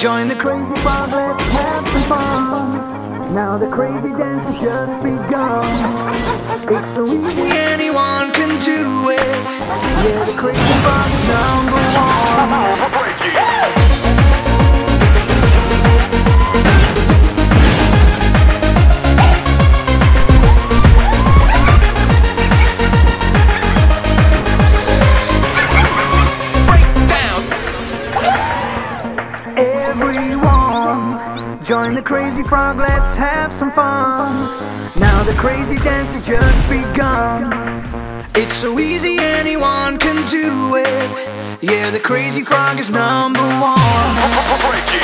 Join the crazy frog, let's have some fun. Now the crazy dance has just begun. It's so easy, anyone can do it. Yeah, the crazy frog is number one. Everyone, join the crazy frog, let's have some fun. Now the crazy dance has just begun. It's so easy, anyone can do it. Yeah, the crazy frog is number one.